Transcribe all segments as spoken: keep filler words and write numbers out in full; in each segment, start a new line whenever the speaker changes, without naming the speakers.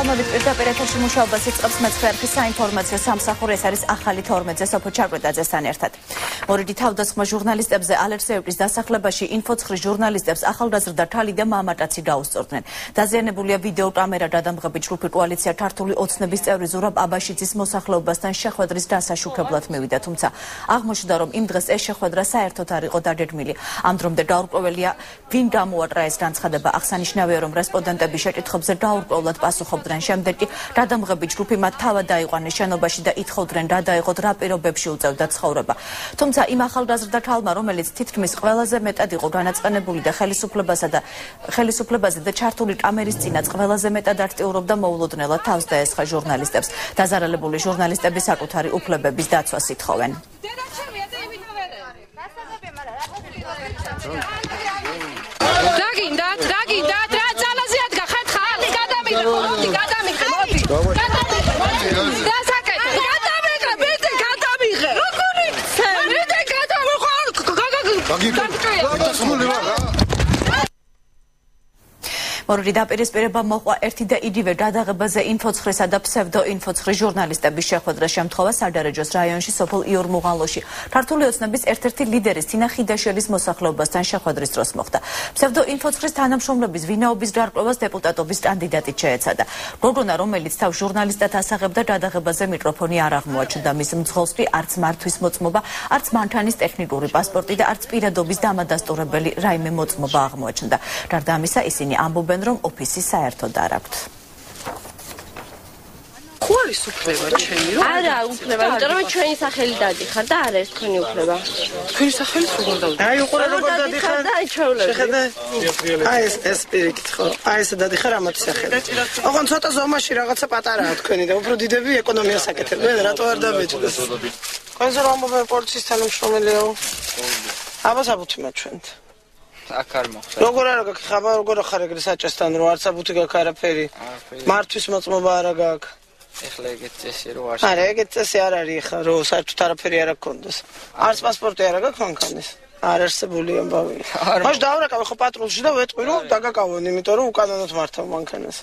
მოდით პირდაპირ ეთერში მუშაობას იწყებს მეცხრე არხის საინფორმაციო სამსახური. ეს არის ახალი თორმეტზე სოფო ჩარკვეტაძესთან ერთად. მორიდი თავდასხმა ჟურნალისტებზე ალერსეევრის დასახლებაში ინფოცხრის ჟურნალისტებს ახალგაზრდა თალი და მამატაცი დაუსწორდნენ. დაზიანებულია ვიდეო კამერა დადამღები ჯგუფი კოალიცია ქართული ოცნების წევრი ზურაბ აბაშიძის მოსახლეობასთან შეხვედრის დასაშუქებლად მივიდა, თუმცა აღმოჩნდა, რომ იმ დღეს ეს შეხვედრა საერთოდ არ იყო დაგეგმილი. ამ დრომდე გაურკვეველია, ვინ გამოატრა ეს განცხადება. აღსანიშნავია, რომ რესპონდენტები შეკითხვებზე გაურკვევლად პასუხობდნენ. შემდეგ კი დადამღები ჯგუფი მათ თავად დაიყვანეს შენობაში და ითხოვდნენ რა დაეღოთ, რა პირობებში უწევდა ცხოვრება. თუმცა იმ ახალგაზრდა თალმა, რომელიც თითქმის ყველაზე მეტად იყო განაწყენებული და ხელისუფლებასა და ხელისუფლებაზე და ჩართული კამერის წინაც ყველაზე მეტად აქტიურობდა, მოულოდნელად თავს დაესხა ჟურნალისტებს. დაზარალებული ჟურნალისტები საკუთარი უფლებების დაცვას ითხოვენ.
დაგინდა, დაგინდა, რა ძალაზე ადგა ხეთხალ, გადამიღე, მოდი, გადამიღე, მოდი. დასაკეთე, გადამიღე, მეტი გადამიღე. როგორი? მეტი გადამიღე. მორიდი დაპირისპირება მოყვა ერთი და იგივე გადაღებაზე ინფოცხრისა და ფსევდო ინფოცხრის ჟურნალისტების შეხვედრა შემთხვევა სადარაჯოს რაიონში სოფელ იორმუღალოში. ქართული ოცნების ერთ-ერთი ლიდერის თინა ხიდაშელის მოსახლეობასთან შეხვედრის დროს მოხდა. ფსევდო ინფოცხრის თანამშრომლების ვინაობის გარკვევას დეპუტატობის კანდიდატი შეეცადა. გოგონა, რომელიც თავს ჟურნალისტად ასაღებდა, გადაღებაზე მიკროფონი არ აღმოაჩნდა. მის მძღოლს კი არც მართვის მოწმობა, არც მანქანის ტექნიკური პასპორტი და არც პირადობის დამადასტურებელი რაიმე მოწმობა აღმოაჩნდა. გარდა ამისა, ისინი ამბობენ, რომ ოფისი საერთოდ არ აქვთ.
ხო არის უფლება ჩემი რომ
არა უფლება, იმიტომ რომ ჩვენი სახელი დადიხარ და არა ეს თქვენი უფლება.
თქვენი სახელი როგორ დავდიხარ?
აი უყურე როგორ დადიხარ და ჩვეულები.
შეხედე? აი ეს ეს პირიქით ხო? აი ეს დადიხარ ამათი სახელი. ოღონ ცოტა ზომაში რაღაცა პატარაა თქვენი და უფრო დიდები ეკონომიას აკეთებენ, რატო არ დაბეჭდეს? კონზე რომ ამბობენ პოლიციის თანამშრომელიო. აბას აბუთიმა ჩვენთ.
აქ არ მოხდა.
როგორ არა გაქვს ხაბარ, როგორ ახარ ეგრე საჭესთან რომ არც აბუთი გაქვს არაფერი. მართვის მოწმობა არა გაქვს.
ეხლა ეგეთ წესი რო არ.
არა, ეგეთ წესი არ არის ხა, რომ საერთოდ არაფერი არ გქონდეს. არც პასპორტი არა გაქვს მანქანის. არ არსებული ამბავი. მაშ დავრაკავე ხო პატრულში და ვეტყვი რომ დაგაკავონ, იმიტომ რომ უკანონოდ მართავ მანქანას.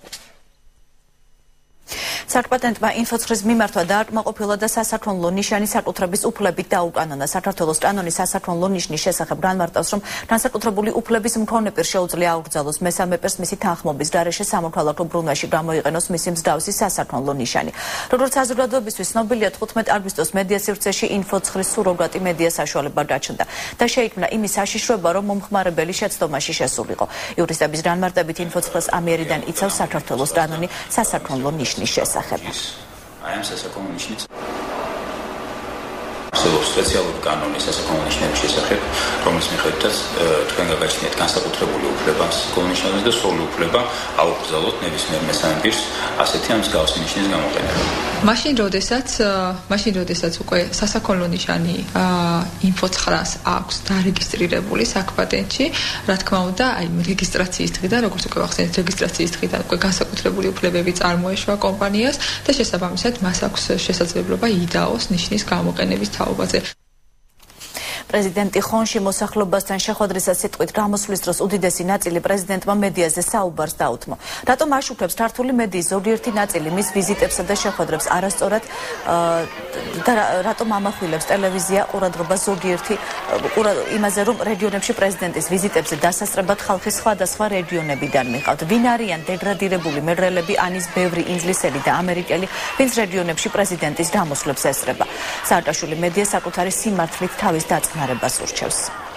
სარპატენტმა ინფოცხრის მიმართვა დააკმაყოფილა და სასაქონლო ნიშანი საკუთრების უფლებით დაუკანონა. საქართველოს კანონის სასაქონლო ნიშნის შესახებ განმარტავს, რომ განსაკუთრებული უფლების მქონე პირს შეუძლია აუკრძალოს მესამე პირს მისი თანხმობის გარეშე სამოქალაქო ბრუნვაში გამოიყენოს მისი მსგავსი სასაქონლო ნიშანი. როგორც საზოგადოებისთვის ცნობილია, თხუთმეტ აგვისტოს მედია სივრცეში ინფოცხრის სუროგატი მედია საშუალება გაჩნდა და შეიქმნა იმის საშიშროება, რომ მომხმარებელი შეცდომაში შესულიყო. იურისტების განმარტებით ინფოცხრას ამიერიდან იცავს საქართველოს კანონი სასაქონლო ნიშნის შესახებ.
აი ამ სასაქონლო ნიშნის არსებობს სპეციალური კანონი სასაქონლო ნიშნების შესახებ, რომლის მიხედვითაც თქვენ გაგაჩნიათ განსაკუთრებული უფლება სასაქონლო ნიშნებზე და სრული უფლება აუკრძალოთ ნებისმიერ მესამე პირს ასეთი ამ მსგავსი ნიშნის გამოყენება.
მაშინ როდესაც მაშინ როდესაც უკვე სასაქონლო ნიშანი ინფოცხრას აქვს დარეგისტრირებული საქპატენტში, რა თქმა უნდა, აი რეგისტრაციის დღიდან, როგორც უკვე ახსენეთ, რეგისტრაციის დღიდან უკვე განსაკუთრებული უფლებები წარმოეშვა კომპანიას და შესაბამისად მას აქვს შესაძლებლობა იდაოს ნიშნის გამოყენების თაობაზე.
პრეზიდენტი ხონში მოსახლეობასთან შეხვედრისას სიტყვით გამოსვლის დროს უდიდესი ნაწილი პრეზიდენტმა მედიაზე საუბარს დაუთმო. რატომ აშუქებს ქართული მედიის ზოგიერთი ნაწილი მის ვიზიტებსა და შეხვედრებს არასწორად და რატომ ამახვილებს ტელევიზია ყურადღებას ზოგიერთი იმაზე, რომ რეგიონებში პრეზიდენტის ვიზიტებზე დასასწრებად ხალხი სხვადასხვა რეგიონებიდან მიყავთ. ვინ არიან დეგრადირებული მერელები, ანის ბევრი ინგლისელი და ამერიკელი, ვინც რეგიონებში პრეზიდენტის გამოსვლებს ესწრება. სააკაშვილი მედია საკუთარი სიმართლით თავის დაწყ ნარებას ურჩევს.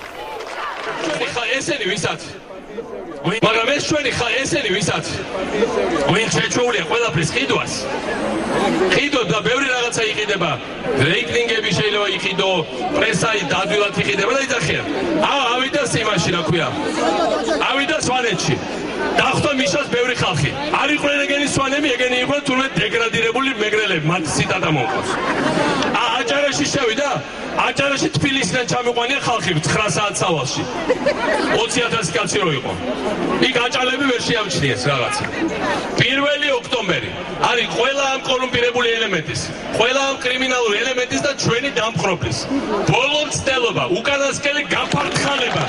ესენი ვისაც? მაგრამ ეს ჩვენი ხა ესენი ვისაც? ვინ შეჩვეულია ყველაფრის ყიდვას? ყიდო და ბევრი რაღაცა იყიდება. რეიტინგები შეიძლება იყიდო, პრესა დადვილად იყიდება და იძახიან. აა ავიდა სიმაში რა ქვია. ავიდა სვანეთში. დახვდა მისას ბევრი ხალხი. არ იყვნენ ეგენი სვანები, ეგენი იყვნენ თურმე დეგრადირებული მეგრელები, მათ ციტატა მომყავს. აა აჭარაში შევიდა? აჭარაში თბილისიდან ჩამიყვანია ხალხი ცხრა საათ სავალში. ოცი ათასი კაცი რო იყო. იქ აჭალები ვერ შეამჩნიეს რაღაცა. პირველი ოქტომბერი არის ყველა ამ კორუმპირებული ელემენტის, ყველა ამ კრიმინალური ელემენტის და ჩვენი დამპყრობლის. ბოლო მცდელობა, უკანასკნელი გაფართხალება.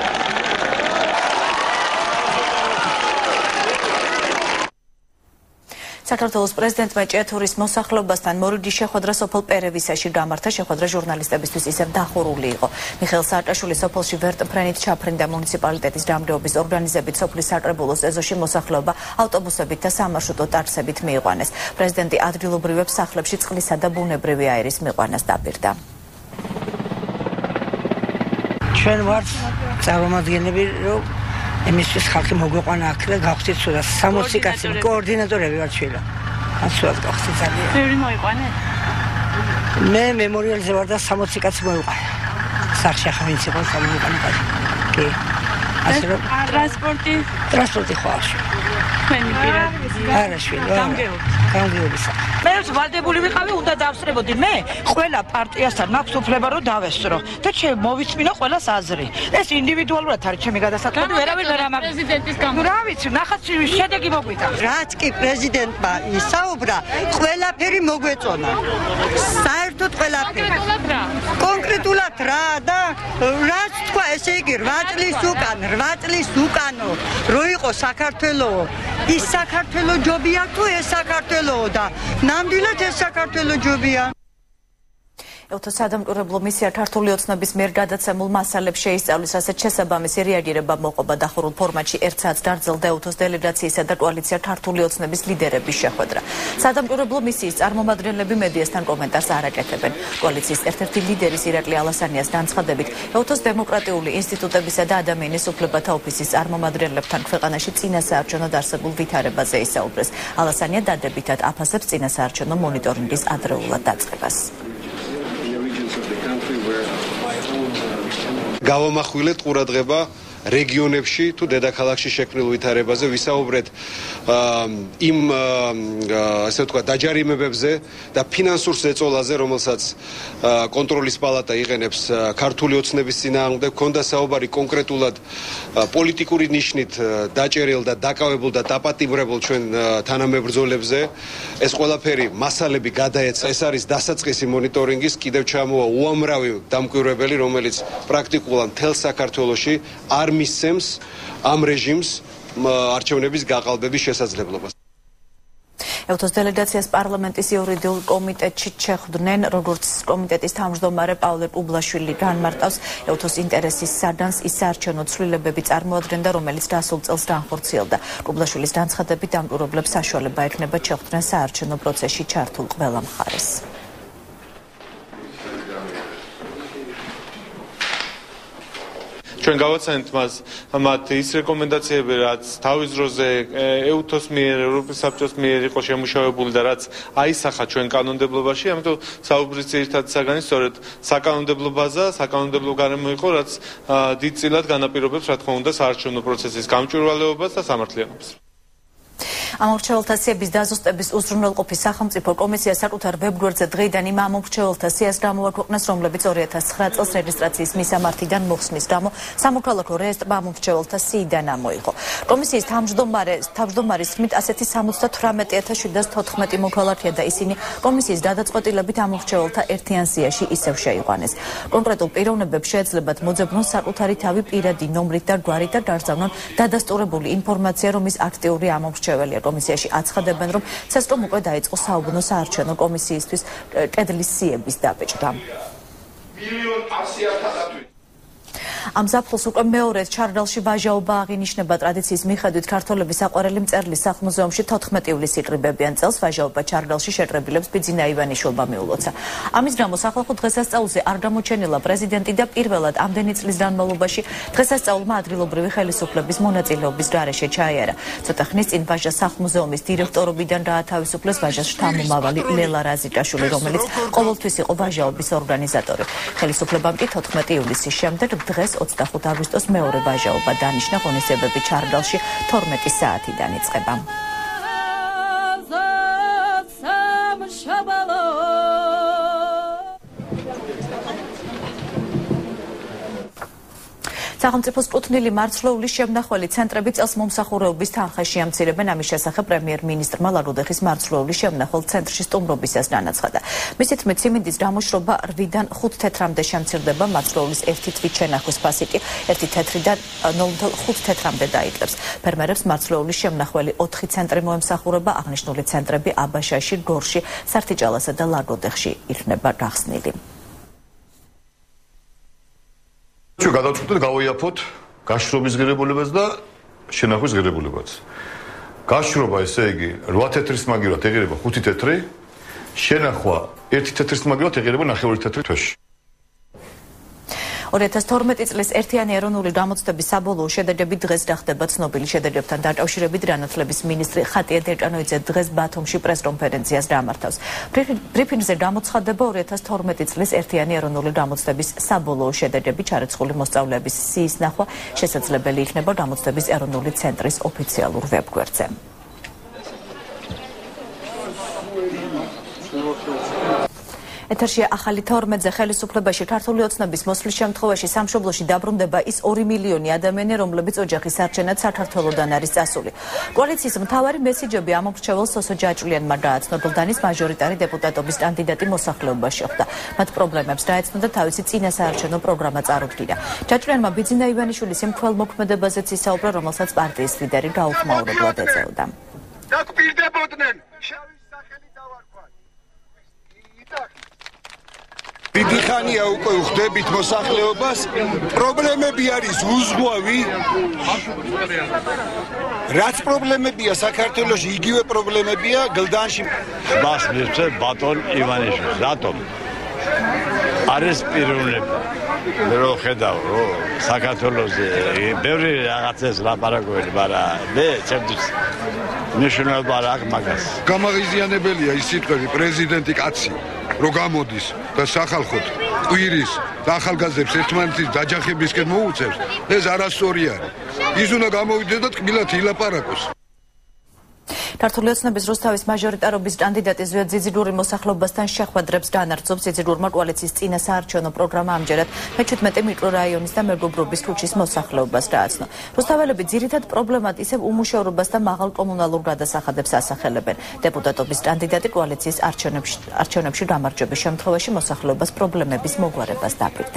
საქართველოს პრეზიდენტმა ჭიათურის მოსახლეობასთან მორიდი შეხვედრა სოფელ პერევისაში გამართა. შეხვედრა ჟურნალისტებისთვის ისევ დახურული იყო. მიხეილ სააკაშვილი სოფელში ვერტმფრენით ჩაფრინდა. მუნიციპალიტეტის დამრეობის ორგანიზებით სოფლის საკრებულოს ეზოში მოსახლეობა ავტობუსებით და სამარშრუტო ტაქსებით მიიყვანეს. პრეზიდენტი ადგილობრივებს სახლებში წყლისა და ბუნებრივი აირის მიყვანას დაპირდა.
ჩვენ ვართ წარმომადგენლები, რომ ემისთვის ხალხი მოგვეყვანა აქ და გავხდით სულ სამოცი კაცი კოორდინატორები ვართ შვილო. ასულად გავხდით ძალიან.
ბევრი მოიყვანეთ?
მე მემორიალზე ვარ და სამოცი კაცი მოიყვანა. სახში ახლა ვინც იყო სამოიყვანა კაცი. კი. ასე რომ
ტრანსპორტი
ტრანსპორტი ხვალში.
თქვენი პირადი
არა შვილო.
გამგეობთ.
გამგეობთ.
მე რომ ვალდებული ვიყავი, უნდა დავსწრებოდი მე ყველა პარტიასთან მაქვს უფლება რომ დავესწრო და ჩემ მოვიწმინო ყველას აზრი. ეს ინდივიდუალურად არის ჩემი გადასახადი, ვერავინ ვერ ამაგ
პრეზიდენტის გამო.
რა ვიცი, ნახეთ შედეგი მოგვიდა.
რაც კი პრეზიდენტმა ისაუბრა, ყველაფერი მოგვეწონა. საერთოდ ყველაფერი. კონკრეტულად რა და რაც თქვა, ესე იგი რვა წლის უკან, რვა წლის უკანო რო იყო საქართველო, ის საქართველო ჯობია თუ ეს საქართველოა და ნამდვილად ეს საქართველო ჯობია.
ელთო სადამკვირვებლო მისია ქართული ოცნების მიერ გადაცემულ მასალებს შეისწავლის, რასაც შესაბამისი რეაგირება მოყვება. დახურულ ფორმატში ერთ საათს გაგრძელდა ელთოს დელეგაციისა და კოალიცია ქართული ოცნების ლიდერების შეხვედრა. სადამკვირვებლო მისიის წარმომადგენლები მედიასთან კომენტარს არ აკეთებენ. კოალიციის ერთ-ერთი ლიდერის ირაკლი ალასანიას განცხადებით, ელთოს დემოკრატიული ინსტიტუტებისა და ადამიანის უფლებათა ოფისის წარმომადგენლებთან ქვეყანაში წინასაარჩევნოდ არსებულ ვითარებაზე ისაუბრეს. ალასანია დადებითად აფასებს წინასაარჩევნო მონიტორინგის ადრეულად დაწყებას.
გავამახვილეთ ყურადღება რეგიონებში თუ დედაქალაქში შექმნილ ვითარებაზე, ვისაუბრეთ იმ ასე ვთქვათ დაჯარიმებებზე და ფინანსურ ზეწოლაზე, რომელსაც კონტროლის პალატა იყენებს ქართული ოცნების წინააღმდეგ. ქონდა საუბარი კონკრეტულად პოლიტიკური ნიშნით დაჭერილ და დაკავებულ და დაპატიმრებულ ჩვენ თანამებრძოლებზე. ეს ყველაფერი მასალები გადაეცა. ეს არის დასაწყისი მონიტორინგის. კიდევ ჩამოვა უამრავი დამკვირვებელი, რომელიც პრაქტიკულად მთელ საქართველოში არ მისცემს ამ რეჟიმს არჩევნების გაყალბების შესაძლებლობას.
ელთოს დელეგაციას პარლამენტის იურიდიულ კომიტეტში შეხვდნენ, როგორც კომიტეტის თავმჯდომარე პავლე პუბლაშვილი განმარტავს, ელთოს ინტერესის სადანს ის საარჩევნო ცვლილებები წარმოადგენდა, რომელიც დასულ წელს განხორციელდა. პუბლაშვილის განცხადებით, დამკვირვებლებს საშუალება ექნებათ შეხვდნენ საარჩევნო პროცესში ჩართულ ყველა მხარეს.
ჩვენ გავაცანით მას მათ ის რეკომენდაციები, რაც თავის დროზე ელთოს მიერ, ევროპის საბჭოს მიერ იყო შემუშავებული და რაც აისახა ჩვენ კანონმდებლობაში, ამიტომ საუბრის ძირითადი საგანი სწორედ საკანონმდებლო ბაზა, საკანონმდებლო გარემო იყო, რაც დიდწილად განაპირობებს, რა თქმა უნდა, საარჩევნო პროცესის გამჭვირვალეობას და სამართლიანობას.
ამორჩეველთა სიების დაზუსტების უზრუნველყოფის სახელმწიფო კომისია საკუთარ ვებგვერდზე დღეიდან იმ ამორჩეველთა სიას გამოაქვეყნეს, რომლებიც ორი ათას ცხრა წელს რეგისტრაციის მისამართიდან მოხსნის გამო სამოქალაქო რეესტრმა ამორჩეველთა სიიდან ამოიღო. კომისიის თავმჯდომარე თავმჯდომარის თქმით, ასეთი სამოცდა თვრამეტი ათას შვიდას თოთხმეტი მოქალაქეა და ისინი კომისიის გადაწყვეტილებით ამორჩეველთა ერთიან სიაში ისევ შეიყვანეს. კონკრეტულ პიროვნებებს შეეძლებათ მოძებნონ საკუთარი თავი პირადი ნომრით და გვარით და დარწმუნონ დადასტურებული ინფორმაცია, რომ ის აქტიური ამორჩეველია. კომისიაში აცხადებენ, რომ ცესკომ უკვე დაიწყო საუბნო საარჩევნო კომისიისთვის კედლის სიების დაბეჭდა. ამ ზაფხულს უკვე მეორედ ჩარდალში ვაჟაობა აღინიშნება. ტრადიციის მიხედვით ქართველების საყვარელი მწერლის სახლ-მუზეუმში თოთხმეტი ივლისს იკრიბებიან წელს. ვაჟაობა ჩარდალში შეკრებილებს ბიძინა ივანიშვილმა მიულოცა. ამის გამო სახალხო დღესასწაულზე არ გამოჩენილა პრეზიდენტი და პირველად ამდენი წლის განმავლობაში დღესასწაულმა ადგილობრივი ხელისუფლების მონაწილეობის გარეშე ჩაიარა. ცოტა ხნის წინ ვაჟა სახლ-მუზეუმის დირექტორობიდან გაათავისუფლეს ვაჟას შთამომავალი ლელა რაზიკაშვილი, რომელიც ყოველთვის იყო ვაჟაობის ორგანიზატორი. ხელისუფლებამ კი თოთხმეტი ივლისის შემდეგ დღეს ოცდახუთ აგვისტოს მეორე ვაჟაობა დანიშნა. ღონისძიებები ჩარდალში თორმეტი საათიდან იწყება.
სახელმწიფოს კუთვნილი მარცვლეულის შემნახველი ცენტრები წელს მომსახურეობის თანხაში ამცირებენ. ამის შესახებ პრემიერ-მინისტრმა ლადოდეხის მარცვლეულის შემნახველ ცენტრში სტუმრობისას განაცხადა. მისი თქმით, სიმინდის გამოშრობა რვიდან ხუთ თეთრამდე შემცირდება, მარცვლეულის ერთი თვით შენახვის ფასი კი ერთი თეთრიდან ნულ ათეულს ხუთ თეთრამდე დაიკლებს. ფერმერებს მარცვლეულის შემნახველი ოთხი ცენტრი მოემსახურება, აღნიშნული ცენტრები აბაშაში, გორში, სართიჭალასა და ლადოდეხში იქნება გახსნილი.
ჩვენ გადავწყვეტეთ გავიაფოთ გაშრობის ღირებულებაც და შენახვის ღირებულებაც. გაშრობა, ესე იგი, რვა თეთრის მაგივრად ეღირება ხუთი თეთრი, შენახვა ერთი თეთრის მაგივრად ეღირება ნახევარი თეთრი თვეში.
ორი ათას თორმეტი წლის ერთიანი ეროვნული გამოცდების საბოლოო შედეგები დღეს გახდება ცნობილი. შედეგებთან დაკავშირებით განათლების მინისტრი ხატია დერჭანოიძე დღეს ბათუმში პრეს-კონფერენციას გამართავს. ბრიფინგზე გამოცხადდება ორი ათას თორმეტი წლის ერთიანი ეროვნული გამოცდების საბოლოო შედეგები. ჩარიცხული მოსწავლეების სიის ნახვა შესაძლებელი იქნება გამოცდების ეროვნული ცენტრის ოფიციალურ ვებგვერდზე. ეთერშია ახალი თორმეტზე ხელისუფლებაში ქართული ოცნების მოსვლის შემთხვევაში სამშობლოში დაბრუნდება ის ორი მილიონი ადამიანი, რომლებიც ოჯახის არჩენად საქართველოდან არის წასული. კოალიციის მთავარი მესიჯები ამომრჩეველ სოსო ჯაჭვლიანმა გააცნო. გლდანის მაჟორიტარი დეპუტატობის კანდიდატი მოსახლეობაში ხვდა. მათ პრობლემებს დაეცნო და თავისი წინასაარჩევნო პროგრამა წარუდგინა. ჯაჭვლიანმა ბიძინა ივანიშვილის იმ ქველმოქმედებაზეც ისაუბრა, რომელსაც პარტიის ლიდერი გაუხმაურებლად ეწეოდა.
დაგვირდებოდნენ დიდი ხანია უკვე ვხდებით მოსახლეობას, პრობლემები არის უზღვავი. რაც პრობლემებია საქართველოში, იგივე პრობლემებია გლდანში.
მას მისცემ ბატონ ივანიშვილს. რატომ? არის პიროვნები. მე რო ხედავ, რომ საქართველოში ბევრი რაღაცას ლაპარაკობენ, მაგრამ მე ჩემთვის მნიშვნელობა არ აქვს მაგას.
გამაღიზიანებელია ის სიტყვები პრეზიდენტი კაცი რო გამოდის და სახალხოდ ყვირის და ახალგაზრდებს ერთმანეთის დაჯახებისკენ მოუწევს, ეს არასწორი არის. ის უნდა გამოვიდეს და თკბილად ილაპარაკოს.
ქართული ოცნების რუსთავის მაჟორიტარობის კანდიდატი ზვიად ძიძიგური მოსახლეობასთან შეხვედრებს განაგრძობს. ძიძიგურმა კოალიციის წინასაარჩევნო პროგრამა ამჯერად მეჩვიდმეტე მიკრორაიონის და მეგობრობის ქუჩის მოსახლეობას გააცნო. რუსთაველები ძირითად პრობლემად ისევ უმუშევრობას და მაღალ კომუნალურ გადასახადებს ასახელებენ. დეპუტატობის კანდიდატი კოალიციის არჩევნებში არჩევნებში გამარჯვების შემთხვევაში მოსახლეობას პრობლემების მოგვარებას დაპირდა.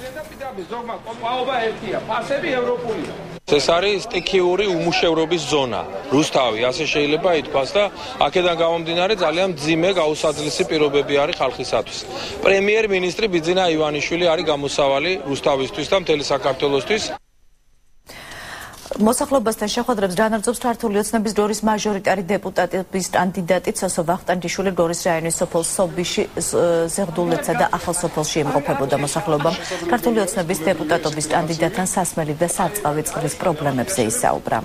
ეს არის სტიქიური უმუშევრობის ზონა. რუსთავი, ასე შეიძლება ითქვას და აქედან გამომდინარე ძალიან მძიმე გაუსაძლისი პირობები არის ხალხისათვის. პრემიერ-მინისტრი ბიძინა ივანიშვილი არის გამოსავალი რუსთავისთვის და მთელი საქართველოსთვის.
მოსახლეობასთან შეხვედრებს განაგრძობს ქართული ოცნების გორის მაჟორიტარი დეპუტატების კანდიდატი სოსო ვახტანგიშვილი. გორის რაიონის სოფელ სობიში, ზეღდულეთსა და ახალ სოფელში იმყოფებოდა. მოსახლეობამ ქართული ოცნების დეპუტატობის კანდიდატთან სასმელი და სარწყავი წყლის პრობლემებზე ისაუბრა.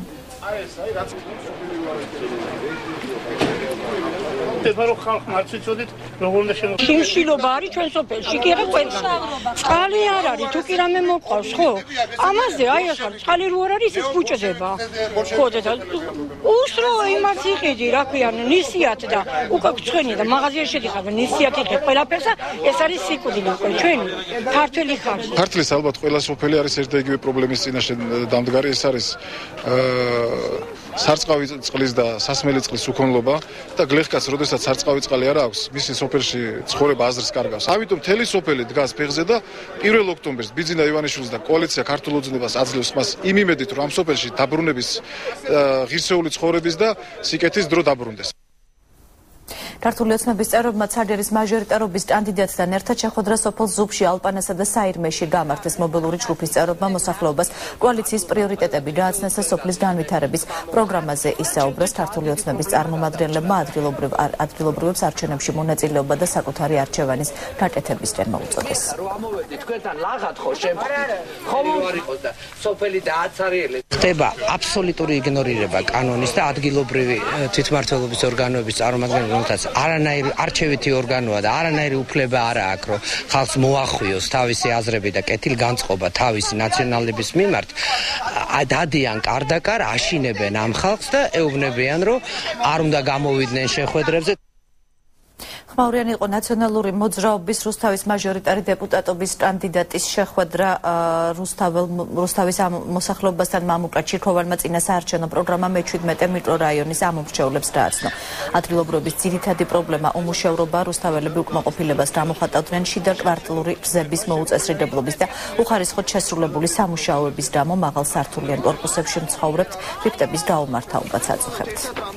ეთარო ხალხმა არ ციცოდით როგორ უნდა შემო
შიმშილობა არის ჩვენ სოფელში კი არა ყველგან წყალი არ არის თუ კი რამე მოყავს ხო ამაზე აი ახლა წყალი რო არ არის ის ბუჭდება ხო და უსრო იმას იყიდი რა ქვია ნისიათ და უკვე გწვენი და მაღაზიაში შედიხარ და ნისიათ იყიდ ყველაფერს ეს არის სიკვდილი უკვე ჩვენი ქართული ხალხი
ქართლის ალბათ ყველა სოფელი არის ერთ და იგივე პრობლემის წინაშე დამდგარი ეს არის სარწყავი წყლის და სასმელი წყლის უქონლობა და გლეხკაც როდესაც სარწყავი წყალი არ აქვს მისი სოფელში ცხოვრება აზრს კარგავს. ამიტომ მთელი სოფელი დგას ფეხზე და პირველ ოქტომბერს ბიძინა ივანიშვილის და კოალიცია ქართულ ოცნებას აძლევს მას იმ იმედით რომ ამ სოფელში დაბრუნების ღირსეული ცხოვრების და სიკეთის დრო დაბრუნდეს.
ქართული ოცნების წევრებმა ცაგერის მაჟორიტარობის კანდიდატთან ერთად შეხვედრა სოფელ ზუბში, ალპანასა და საირმეში გამართეს. მობილური ჯგუფის წევრებმა მოსახლეობას კოალიციის პრიორიტეტები გააცნეს და სოფლის განვითარების პროგრამაზე ისაუბრეს. ქართული ოცნების წარმომადგენლებმა ადგილობრივ ადგილობრივებს არჩევნებში მონაწილეობა და საკუთარი არჩევანის გაკეთებისკენ მოუწოდეს.
ხდება აბსოლუტური იგნორირება კანონის და ადგილობრივი თვითმმართველობის ორგანოების წარმომადგენლების რომელთაც არანაირი არჩევითი ორგანოა და არანაირი უფლება არ აქვს რომ ხალხს მოახვიოს თავისი აზრები და კეთილგანწყობა თავისი ნაციონალების მიმართ დადიან კარდაკარ აშინებენ ამ ხალხს და ეუბნებიან რომ არ უნდა გამოვიდნენ შეხვედრებზე.
ხმაურიანი იყო ნაციონალური მოძრაობის რუსთავის მაჟორიტარი დეპუტატობის კანდიდატის შეხვედრა რუსთავის მოსახლეობასთან მამუკა ჩირქოვანმა წინა საარჩევნო პროგრამა მეჩვიდმეტე მიკრორაიონის ამომრჩევლებს დააცნო. ადგილობრივების ძირითადი პრობლემა უმუშევრობა, რუსთაველები უკმაყოფილებას გამოხატავდნენ შიდა კვარტალური გზების მოუწესრიგებლობის და უხარისხოდ შესრულებული სამუშაოების გამო მაღალ სართულიან კორპუსებში მცხოვრებთ რიფტების გაუმართავებაც აწუხებთ.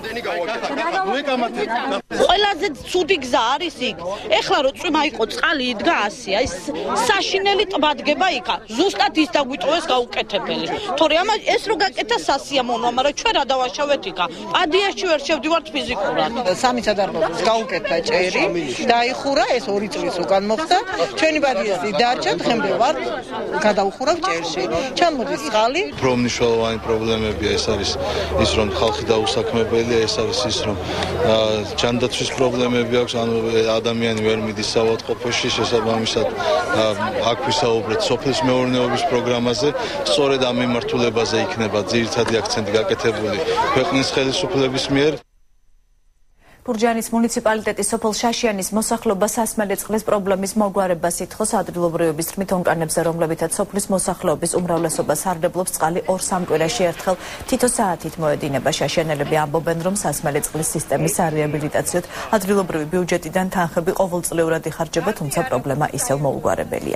ყველაზე ცუდი გზა არის იქ. ეხლა რო წვიმა იყო წყალი იდგა ასე, აი საშინელი ტბა დგება იქა. ზუსტად ის დაგვიტყოვეს გაუკეთებელი. თორე ამა ეს რო გაკეთა სასიამოვნოა, მაგრამ ჩვენ რა დავაშავეთ იქა. პადიაში ვერ შევდივართ ფიზიკურად.
სამი სადარბაზოს გაუკეთა ჭერი, დაიხურა ეს ორი წლის უკან მოხდა. ჩვენი პადიასი დარჩა, დღემდე ვარ გადაუხურავ ჭერში. ჩამოდის წყალი.
უფრო მნიშვნელოვანი პრობლემებია ეს არის ის რომ ხალხი დაუსაქმებელია, ეს არის ის რომ ჯანდაცვის პრობლემები აქვს, ანუ ადამიანი ვერ მიდის საავადმყოფოში, შესაბამისად აქ ვისაუბრეთ სოფლის მეურნეობის პროგრამაზე, სწორედ ამ მიმართულებაზე იქნება ძირითადი აქცენტი გაკეთებული ქვეყნის ხელისუფლების მიერ.
ბურჯაანის მუნიციპალიტეტის სოფელ შაშიანის მოსახლეობა სასმელი წყლის პრობლემის მოგვარებას ითხოვს. ადგილობრივების თქმით, ონკანებზე, რომლებითაც სოფლის მოსახლეობის უმრავლესობა სარდებლობს, წყალი ორ-სამ კვირაში ერთხელ თითო საათით მოედინება. შაშიანელები ამბობენ, რომ სასმელი წყლის სისტემისარეაბილიტაციოდ ადგილობრივი ბიუჯეტიდან თანხები ყოველწლიურად იხარჯება, თუმცა პრობლემა ისევ მოუგვარებელია.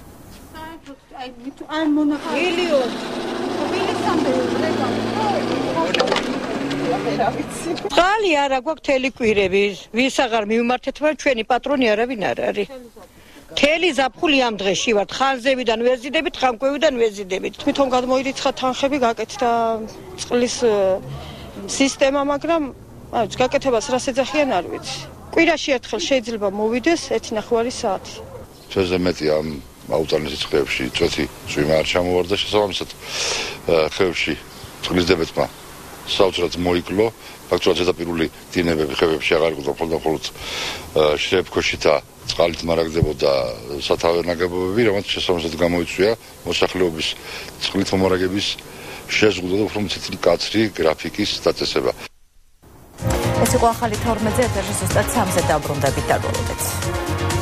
წყალი არა გვაქვს თელი კვირები, ვის აღარ მივმართეთ, მაგრამ ჩვენი პატრონი არავინ არ არის. თელი ზაფხული ამ დღეში ვართ, ხანძევიდან ვეზიდებით, ხანკვევიდან ვეზიდებით. თვითონ გადმოირიცხა თანხები, გაკეთდა წყლის სისტემა, მაგრამ აი, გაკეთებას რას ეძახიან არ ვიცი. კვირაში ერთხელ შეიძლება მოვიდეს ერთი ნახევარი საათი.
ჩვენზე მეტი ამ აუტანეს ხეებში წვეთი წვიმა არ ჩამოვარდა, შესაბამისად ხეებში წყლის დებეთმა საოცრად მოიკლო, ფაქტობრივად ზედაპირული დინებები ხეებში აღარ იყო, მხოლოდ შრეებქვეში და წყალით მარაგდებოდა სათავე ნაგებობები, რომელიც შესაბამისად გამოიწვია მოსახლეობის წყლით მომარაგების შეზღუდვა და უფრო მცირე გრაფიკის დაწესება.
ეს იყო ახალი თორმეტზე, ეთერში ზუსტად სამზე დაბრუნდებით, დაგვალოდეთ.